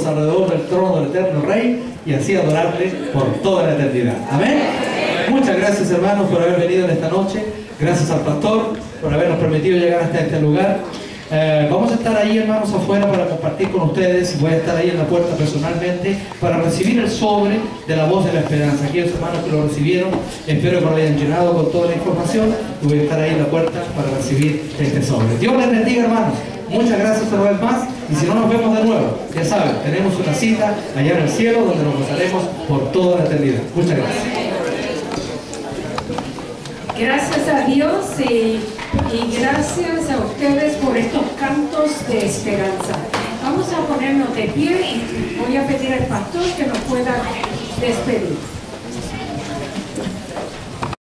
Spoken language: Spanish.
juntos alrededor del trono del eterno Rey y así adorarle por toda la eternidad. Amén. Muchas gracias, hermanos, por haber venido en esta noche. Gracias al pastor por habernos permitido llegar hasta este lugar. Vamos a estar ahí, hermanos, afuera para compartir con ustedes. Voy a estar ahí en la puerta personalmente para recibir el sobre de la voz de la esperanza. Aquellos hermanos que lo recibieron, espero que lo hayan llenado con toda la información y voy a estar ahí en la puerta para recibir este sobre. Dios les bendiga, hermanos. Muchas gracias una vez más, y si no nos vemos de nuevo, ya saben, tenemos una cita allá en el cielo donde nos gozaremos por toda la eternidad. Muchas gracias. Gracias a Dios y gracias a ustedes por estos cantos de esperanza. Vamos a ponernos de pie y voy a pedir al pastor que nos pueda despedir.